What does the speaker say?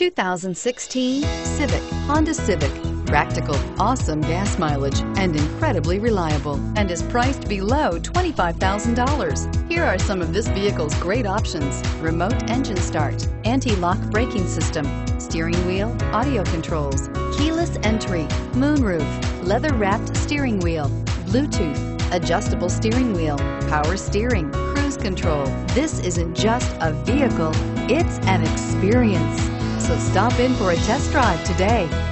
2016 Civic, Honda Civic. Practical, awesome gas mileage, and incredibly reliable, and is priced below $25,000. Here are some of this vehicle's great options: remote engine start, anti-lock braking system, steering wheel audio controls, keyless entry, moonroof, leather-wrapped steering wheel, Bluetooth, adjustable steering wheel, power steering, cruise control. This isn't just a vehicle, it's an experience. So stop in for a test drive today.